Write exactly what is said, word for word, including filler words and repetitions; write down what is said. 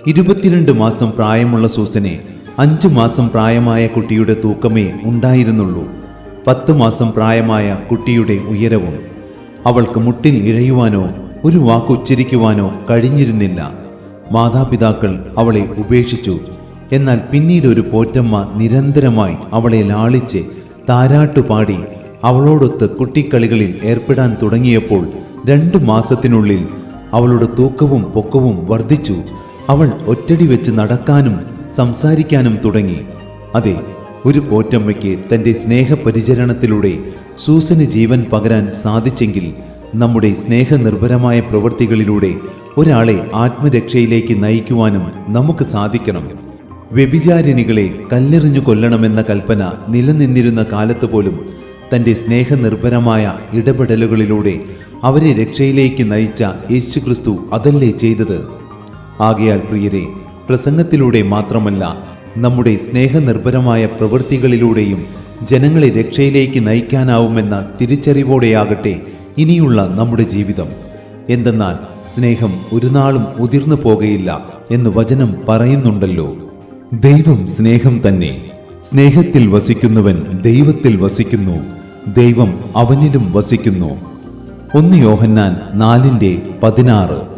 ഇരുപത്തിരണ്ട് മാസം പ്രായമുള്ള സൂസനെ അഞ്ചു മാസം പ്രായമായ കുട്ടിയുടെ തൂക്കമേ ഉണ്ടായിരുന്നുള്ളൂ. പത്ത് മാസം പ്രായമായ കുട്ടിയുടെ ഉയരവും. അവൾക്ക് മുട്ടിൽ ഇഴയുവാനോ ഒരു വാക്കുച്ചരിക്കുവാനോ കഴിഞ്ഞിരുന്നില്ല. മാതാപിതാക്കൾ അവളെ ഉപേക്ഷിച്ചു. എന്നാൽ പിന്നീട് ഒരു പോറ്റമ്മ നിരന്തരമായി അവളെ ലാളിച്ച് താരാട്ടുപാടി അവളോടൊത്ത് കുട്ടിക്കളികളിൽ ഏർപ്പെടാൻ തുടങ്ങിയപ്പോൾ രണ്ടു മാസത്തിനുള്ളിൽ അവളുടെ തൂക്കവും പൊക്കവും വർദ്ധിച്ചു. അവൾ ഒറ്റടി വെച്ച് നടക്കാനും സംസാരിക്കാനും തുടങ്ങി. അതെ, ഒരു പോറ്റമ്മയ്ക്ക് തൻ്റെ സ്നേഹപരിചരണത്തിലൂടെ സൂസന് ജീവൻ പകരാൻ സാധിച്ചെങ്കിൽ നമ്മുടെ സ്നേഹനിർഭരമായ പ്രവൃത്തികളിലൂടെ ഒരാളെ ആത്മരക്ഷയിലേക്ക് നയിക്കുവാനും നമുക്ക് സാധിക്കണം. വ്യഭിചാരിണികളെ കല്ലെറിഞ്ഞു കൊല്ലണമെന്ന കൽപ്പന നിലനിന്നിരുന്ന കാലത്ത് പോലും തൻ്റെ സ്നേഹനിർഭരമായ ഇടപെടലുകളിലൂടെ അവരെ രക്ഷയിലേക്ക് നയിച്ച യേശുക്രിസ്തു അതല്ലേ ചെയ്തത്? ആകയാൽ പ്രിയരെ, പ്രസംഗത്തിലൂടെ മാത്രമല്ല, നമ്മുടെ സ്നേഹനിർഭരമായ പ്രവൃത്തികളിലൂടെയും ജനങ്ങളെ രക്ഷയിലേക്ക് നയിക്കാനാവുമെന്ന തിരിച്ചറിവോടെയാകട്ടെ ഇനിയുള്ള നമ്മുടെ ജീവിതം. എന്തെന്നാൽ സ്നേഹം ഒരു നാളും ഉതിർന്നു പോകയില്ല എന്ന് വചനം പറയുന്നുണ്ടല്ലോ. ദൈവം സ്നേഹം തന്നെ. സ്നേഹത്തിൽ വസിക്കുന്നവൻ ദൈവത്തിൽ വസിക്കുന്നു, ദൈവം അവനിലും വസിക്കുന്നു. ഒന്ന് യോഹന്നാൻ നാലിൻ്റെ പതിനാറ്.